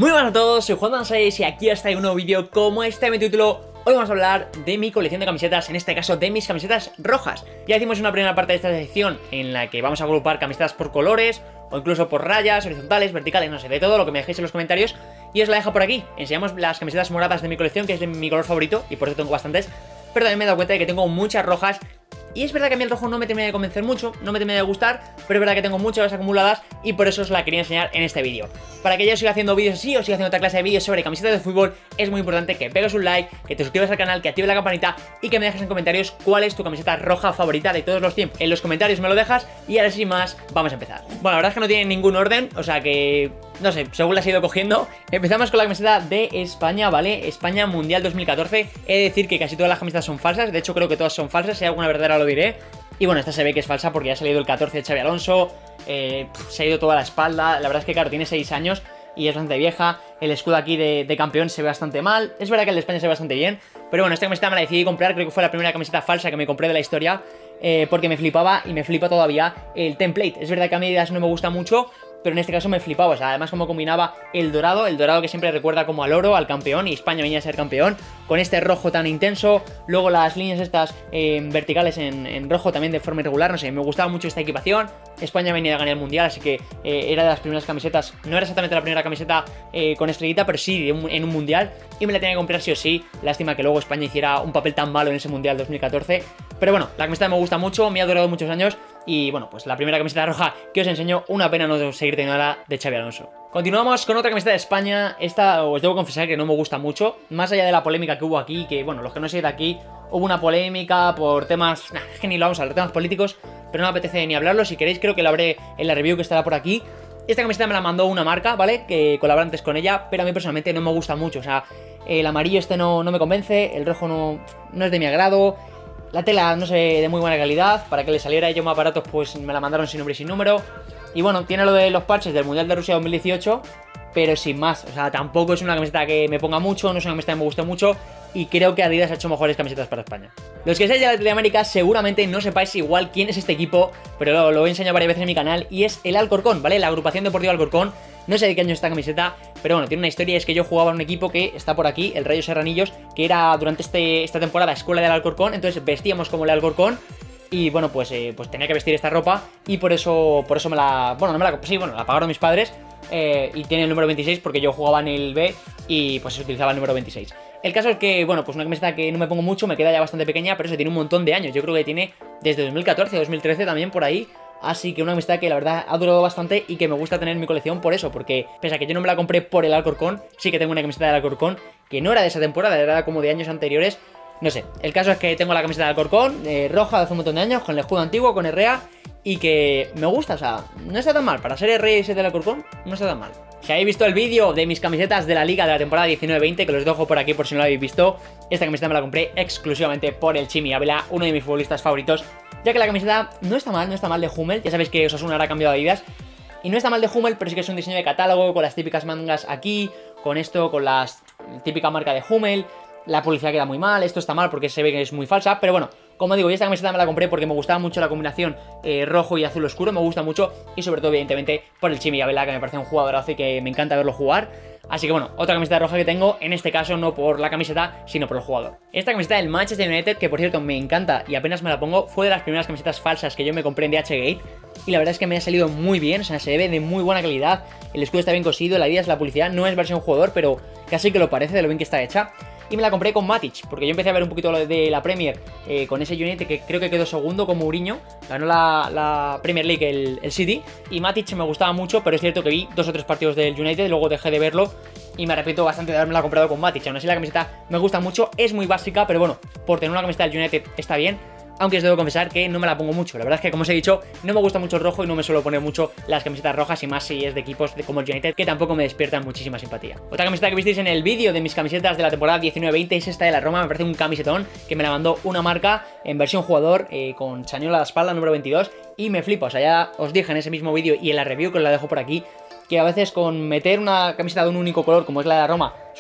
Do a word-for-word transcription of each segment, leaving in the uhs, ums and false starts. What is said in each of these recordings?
Muy buenas a todos, soy Juan Danseis y aquí está un nuevo vídeo como este mi título. Hoy vamos a hablar de mi colección de camisetas, en este caso de mis camisetas rojas. Ya hicimos una primera parte de esta sección en la que vamos a agrupar camisetas por colores o incluso por rayas, horizontales, verticales, no sé, de todo lo que me dejéis en los comentarios. Y os la dejo por aquí. Enseñamos las camisetas moradas de mi colección, que es de mi color favorito y por eso tengo bastantes. Pero también me he dado cuenta de que tengo muchas rojas. Y es verdad que a mí el rojo no me termina de convencer mucho, no me termina de gustar, pero es verdad que tengo muchas acumuladas y por eso os la quería enseñar en este vídeo. Para que yo siga haciendo vídeos así o siga haciendo otra clase de vídeos sobre camisetas de fútbol, es muy importante que pegues un like, que te suscribas al canal, que actives la campanita y que me dejes en comentarios cuál es tu camiseta roja favorita de todos los tiempos. En los comentarios me lo dejas y ahora sin más, vamos a empezar. Bueno, la verdad es que no tiene ningún orden, o sea que... no sé, según las he ido cogiendo. Empezamos con la camiseta de España, ¿vale? España Mundial dos mil catorce. He de decir que casi todas las camisetas son falsas. De hecho creo que todas son falsas, si hay alguna verdadera lo diré. Y bueno, esta se ve que es falsa porque ya ha salido el catorce de Xabi Alonso. eh, Se ha ido toda la espalda. La verdad es que claro, tiene seis años y es bastante vieja. El escudo aquí de, de campeón se ve bastante mal. Es verdad que el de España se ve bastante bien, pero bueno, esta camiseta me la decidí comprar. Creo que fue la primera camiseta falsa que me compré de la historia, eh, porque me flipaba y me flipa todavía el template. Es verdad que a mí no me gusta mucho, pero en este caso me flipaba, o sea, además como combinaba el dorado, el dorado que siempre recuerda como al oro, al campeón, y España venía a ser campeón, con este rojo tan intenso, luego las líneas estas eh, verticales en, en rojo también de forma irregular, no sé, me gustaba mucho esta equipación. España venía a ganar el Mundial, así que eh, era de las primeras camisetas, no era exactamente la primera camiseta eh, con estrellita, pero sí un, en un Mundial, y me la tenía que comprar sí o sí. Lástima que luego España hiciera un papel tan malo en ese Mundial dos mil catorce, pero bueno, la camiseta me gusta mucho, me ha durado muchos años. Y bueno, pues la primera camiseta roja que os enseño, una pena no seguir teniendo la de Xabi Alonso. Continuamos con otra camiseta de España. Esta os debo confesar que no me gusta mucho, más allá de la polémica que hubo aquí, que bueno, los que no sois de aquí, hubo una polémica por temas, nah, es que ni lo vamos a hablar, temas políticos, pero no me apetece ni hablarlo. Si queréis creo que lo haré en la review que estará por aquí. Esta camiseta me la mandó una marca, ¿vale? Que colaboré antes con ella, pero a mí personalmente no me gusta mucho. O sea, el amarillo este no, no me convence, el rojo no, no es de mi agrado. La tela, no sé, de muy buena calidad. Para que le saliera ello más baratos, pues me la mandaron sin nombre y sin número. Y bueno, tiene lo de los parches del Mundial de Rusia dos mil dieciocho, pero sin más. O sea, tampoco es una camiseta que me ponga mucho, no es una camiseta que me guste mucho. Y creo que Adidas ha hecho mejores camisetas para España. Los que seáis de Latinoamérica seguramente no sepáis igual quién es este equipo, pero lo, lo he enseñado varias veces en mi canal, y es el Alcorcón, ¿vale? La agrupación deportiva Alcorcón. No sé de qué año es esta camiseta, pero bueno, tiene una historia. Es que yo jugaba en un equipo que está por aquí, el Rayo Serranillos, que era durante este, esta temporada escuela del Alcorcón. Entonces vestíamos como el Alcorcón. Y bueno, pues, eh, pues tenía que vestir esta ropa. Y por eso por eso me la... Bueno, no me la... Sí, bueno, la pagaron mis padres. Eh, y tiene el número veintiséis porque yo jugaba en el B y pues se utilizaba el número veintiséis. El caso es que, bueno, pues una camiseta que no me pongo mucho, me queda ya bastante pequeña, pero eso tiene un montón de años. Yo creo que tiene desde dos mil catorce, dos mil trece también por ahí. Así que una camiseta que la verdad ha durado bastante y que me gusta tener en mi colección por eso, porque pese a que yo no me la compré por el Alcorcón, sí que tengo una camiseta del Alcorcón que no era de esa temporada, era como de años anteriores. No sé, el caso es que tengo la camiseta del Alcorcón, eh, roja de hace un montón de años, con el escudo antiguo, con Herrea, y que me gusta, o sea, no está tan mal. Para ser Herrea y ser del Alcorcón, no está tan mal. Si habéis visto el vídeo de mis camisetas de la Liga de la temporada diecinueve veinte, que los dejo por aquí por si no lo habéis visto, esta camiseta me la compré exclusivamente por el Chimi Ávila, uno de mis futbolistas favoritos, ya que la camiseta no está mal, no está mal de Hummel. Ya sabéis que Osasuna ahora ha cambiado de Adidas, y no está mal de Hummel, pero sí que es un diseño de catálogo, con las típicas mangas aquí, con esto, con la típica marca de Hummel. La publicidad queda muy mal, esto está mal porque se ve que es muy falsa, pero bueno, como digo, yo esta camiseta me la compré porque me gustaba mucho la combinación eh, rojo y azul oscuro, me gusta mucho, y sobre todo evidentemente por el Chimi Ávila, que me parece un jugadorazo y que me encanta verlo jugar. Así que bueno, otra camiseta roja que tengo, en este caso no por la camiseta, sino por el jugador. Esta camiseta del Manchester United, que por cierto me encanta y apenas me la pongo, fue de las primeras camisetas falsas que yo me compré en D H Gate, y la verdad es que me ha salido muy bien, o sea, se ve de muy buena calidad, el escudo está bien cosido, la Adidas, la publicidad no es versión jugador, pero casi que lo parece de lo bien que está hecha. Y me la compré con Matic, porque yo empecé a ver un poquito de la Premier eh, con ese United, que creo que quedó segundo con Mourinho. Ganó la, la Premier League el, el City, y Matic me gustaba mucho, pero es cierto que vi dos o tres partidos del United, luego dejé de verlo y me arrepiento bastante de haberme la comprado con Matic. Aún así la camiseta me gusta mucho, es muy básica, pero bueno, por tener una camiseta del United está bien. Aunque os debo confesar que no me la pongo mucho. La verdad es que, como os he dicho, no me gusta mucho el rojo y no me suelo poner mucho las camisetas rojas, y más si es de equipos como el United, que tampoco me despiertan muchísima simpatía. Otra camiseta que visteis en el vídeo de mis camisetas de la temporada diecinueve veinte es esta de la Roma. Me parece un camisetón que me la mandó una marca en versión jugador, eh, con chañola a la espalda, número veintidós, y me flipa. O sea, ya os dije en ese mismo vídeo y en la review, que os la dejo por aquí, que a veces con meter una camiseta de un único color como es la de la Roma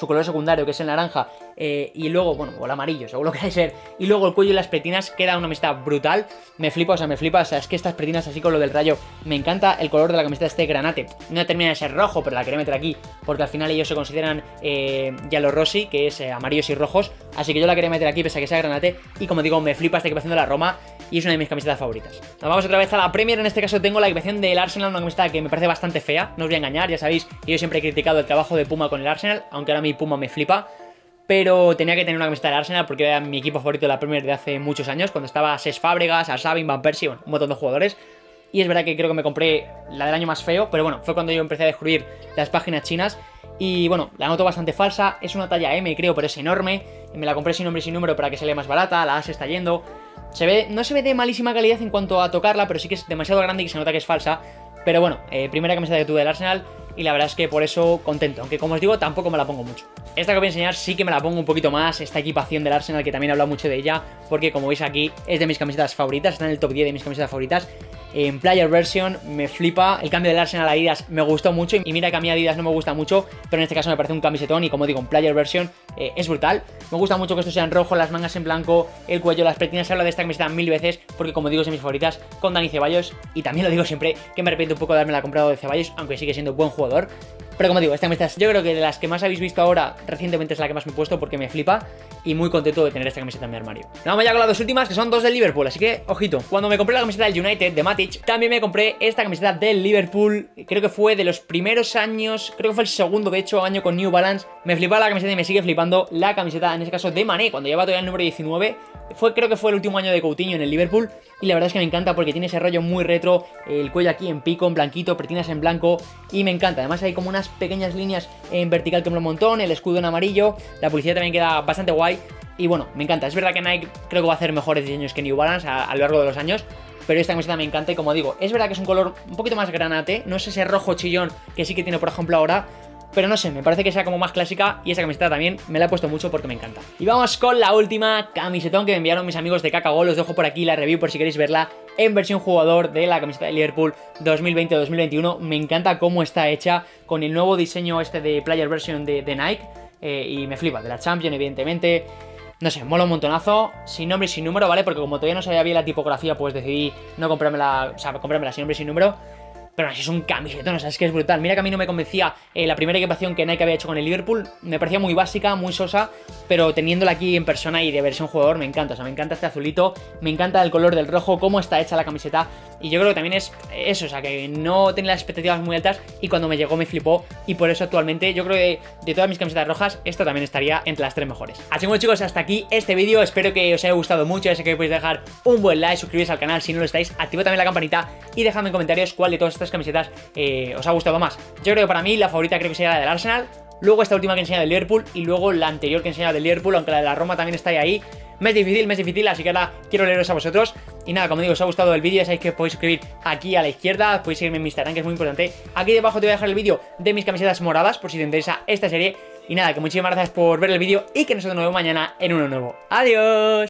su color secundario, que es el naranja, eh, y luego, bueno, o el amarillo, según lo que queráis ver, y luego el cuello y las pretinas, queda una camiseta brutal. Me flipa, o sea, me flipa, o sea, es que estas pretinas así con lo del rayo, me encanta el color de la camiseta este granate. No termina de ser rojo, pero la quería meter aquí, porque al final ellos se consideran eh, Yellow Rossi, que es eh, amarillos y rojos, así que yo la quería meter aquí, pese a que sea granate, y como digo, me flipa esta equipación de la Roma, y es una de mis camisetas favoritas. Nos vamos otra vez a la Premier, en este caso tengo la equipación del Arsenal, una camiseta que me parece bastante fea, no os voy a engañar, ya sabéis que yo siempre he criticado el trabajo de Puma con el Arsenal, aunque ahora mi Puma me flipa, pero tenía que tener una camiseta del Arsenal porque era mi equipo favorito de la Premier de hace muchos años, cuando estaba Cesc Fábregas, Arshavin, Van Persie, bueno, un montón de jugadores. Y es verdad que creo que me compré la del año más feo, pero bueno, fue cuando yo empecé a descubrir las páginas chinas. Y bueno, la noto bastante falsa, es una talla M creo, pero es enorme. Me la compré sin nombre y sin número para que se lea más barata, la A se está yendo. Se ve, no se ve de malísima calidad en cuanto a tocarla, pero sí que es demasiado grande y se nota que es falsa. Pero bueno, eh, primera camiseta que tuve del Arsenal y la verdad es que por eso contento, aunque como os digo tampoco me la pongo mucho. Esta que os voy a enseñar sí que me la pongo un poquito más, esta equipación del Arsenal que también he hablado mucho de ella, porque como veis aquí es de mis camisetas favoritas, está en el top diez de mis camisetas favoritas. En Player Version me flipa, el cambio del Arsenal a Adidas me gustó mucho y mira que a mí Adidas no me gusta mucho, pero en este caso me parece un camisetón y como digo en Player Version eh, es brutal. Me gusta mucho que esto sea en rojo, las mangas en blanco, el cuello, las pretinas, se habla de esta camiseta mil veces porque como digo es de mis favoritas con Dani Ceballos y también lo digo siempre que me arrepiento un poco de haberme la comprado de Ceballos, aunque sigue siendo buen jugador. Pero como digo, esta camiseta yo creo que de las que más habéis visto ahora recientemente es la que más me he puesto porque me flipa y muy contento de tener esta camiseta en mi armario. Nos vamos ya con las dos últimas que son dos del Liverpool, así que ojito. Cuando me compré la camiseta del United de Matic, también me compré esta camiseta del Liverpool, creo que fue de los primeros años, creo que fue el segundo de hecho año con New Balance. Me flipaba la camiseta y me sigue flipando la camiseta, en este caso de Mané, cuando llevaba todavía el número diecinueve. Fue, creo que fue el último año de Coutinho en el Liverpool y la verdad es que me encanta porque tiene ese rollo muy retro, el cuello aquí en pico, en blanquito, pretinas en blanco y me encanta. Además hay como unas pequeñas líneas en vertical que me lo montón, el escudo en amarillo, la publicidad también queda bastante guay y bueno, me encanta. Es verdad que Nike creo que va a hacer mejores diseños que New Balance a, a lo largo de los años, pero esta camiseta me encanta y como digo, es verdad que es un color un poquito más granate, no es ese rojo chillón que sí que tiene por ejemplo ahora, pero no sé, me parece que sea como más clásica y esa camiseta también me la he puesto mucho porque me encanta. Y vamos con la última camisetón que me enviaron mis amigos de Cacagol, os dejo por aquí la review por si queréis verla en versión jugador de la camiseta de Liverpool dos mil veinte dos mil veintiuno. Me encanta cómo está hecha con el nuevo diseño este de Player Version de, de Nike eh, y me flipa, de la Champion evidentemente. No sé, mola un montonazo, sin nombre y sin número, ¿vale? Porque como todavía no sabía bien la tipografía, pues decidí no comprármela, o sea, comprármela sin nombre y sin número. Pero así es un camisetón, o sea, es que es brutal. Mira que a mí no me convencía eh, la primera equipación que Nike había hecho con el Liverpool. Me parecía muy básica, muy sosa, pero teniéndola aquí en persona y de versión jugador me encanta. O sea, me encanta este azulito, me encanta el color del rojo, cómo está hecha la camiseta. Y yo creo que también es eso, o sea, que no tenía las expectativas muy altas y cuando me llegó me flipó. Y por eso actualmente yo creo que de todas mis camisetas rojas, esta también estaría entre las tres mejores. Así que bueno chicos, hasta aquí este vídeo. Espero que os haya gustado mucho. Ya sé que podéis dejar un buen like, suscribiros al canal si no lo estáis, activad también la campanita y dejadme en comentarios cuál de todas estas camisetas eh, os ha gustado más. Yo creo que para mí la favorita creo que sería la del Arsenal, luego esta última que enseña del Liverpool y luego la anterior que enseña del Liverpool, aunque la de la Roma también está ahí. Me es difícil, me es difícil, así que ahora quiero leeros a vosotros. Y nada, como digo, os ha gustado el vídeo, ya sabéis que podéis suscribir aquí a la izquierda, podéis seguirme en mi Instagram, que es muy importante. Aquí debajo te voy a dejar el vídeo de mis camisetas moradas, por si te interesa esta serie. Y nada, que muchísimas gracias por ver el vídeo y que nosotros nos vemos mañana en uno nuevo. ¡Adiós!